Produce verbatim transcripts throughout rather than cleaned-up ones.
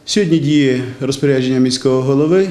Сьогодні діє розпорядження міського голови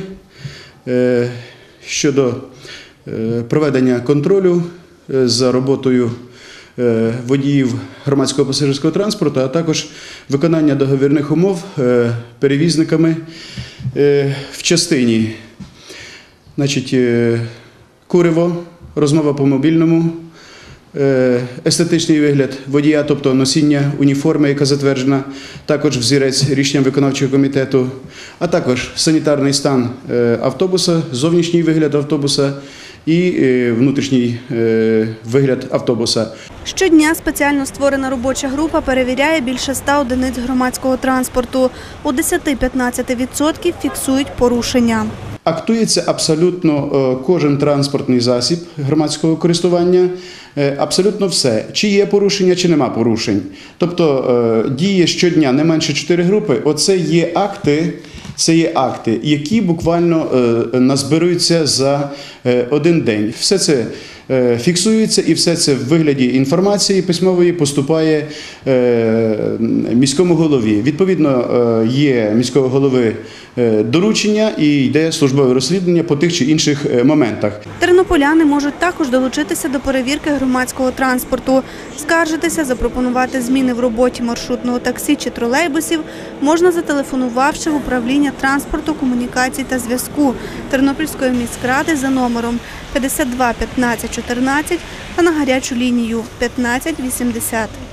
щодо проведення контролю за роботою водіїв громадського пасажирського транспорту, а також виконання договірних умов перевізниками в частині, значить, куриво, розмова по мобільному, естетичний вигляд водія, тобто носіння уніформи, яка затверджена, також взірець рішенням виконавчого комітету, а також санітарний стан автобуса, зовнішній вигляд автобуса і внутрішній вигляд автобуса. Щодня спеціально створена робоча група перевіряє більше ста одиниць громадського транспорту. У десять-п'ятнадцять відсотків фіксують порушення. Актується абсолютно кожен транспортний засіб громадського користування, абсолютно все. Чи є порушення, чи нема порушень. Тобто діє щодня не менше чотири групи. Оце є акти, це є акти, які буквально назбируються за один день. Все це фіксується і все це в вигляді інформації письмової поступає міському голові. Відповідно, є міського голови доручення і йде службове розслідування по тих чи інших моментах. Тернополяни можуть також долучитися до перевірки громадського транспорту. Скаржитися, запропонувати зміни в роботі маршрутного таксі чи тролейбусів можна, зателефонувавши в управління транспорту, комунікацій та зв'язку Тернопільської міськради за номером п'ятдесят два п'ятнадцять чотирнадцять та на гарячу лінію п'ятнадцять вісімдесят.